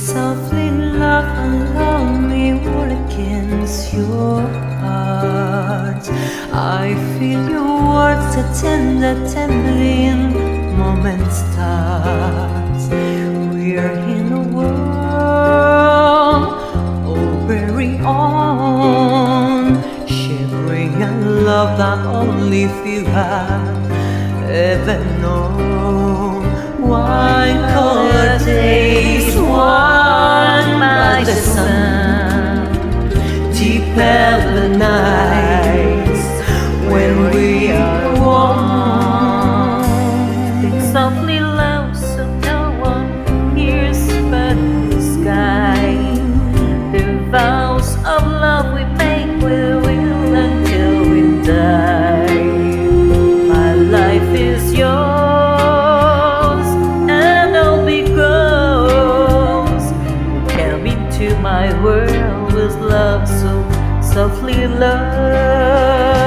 softly, love, and love me all against your heart. I feel your words, a tender trembling moment starts. We're in a world, oh very own, shivering and love that only few have ever known. Wine-colored days, warmed by the sun, deep velvet nights when we are warm. Speak softly loud so no one hears but the sky. The vows of love we make we will until we die. My life is yours. My world was love, so softly love.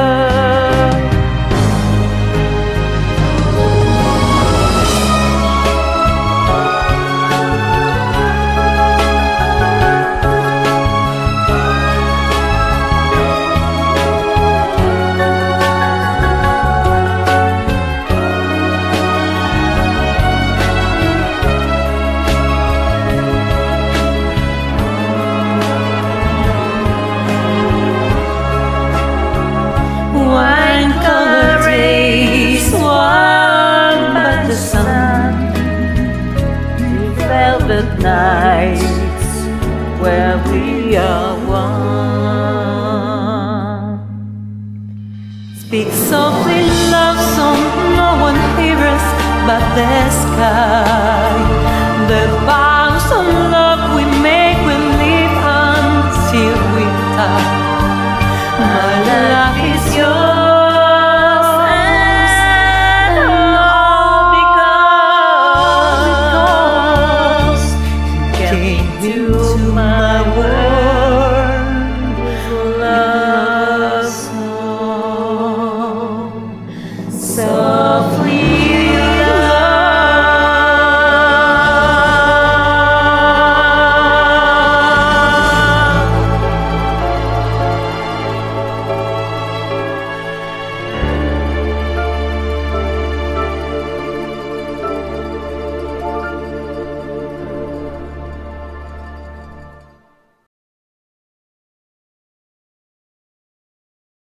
Velvet nights where we are one. Speak softly, love song, no one hears but the sky.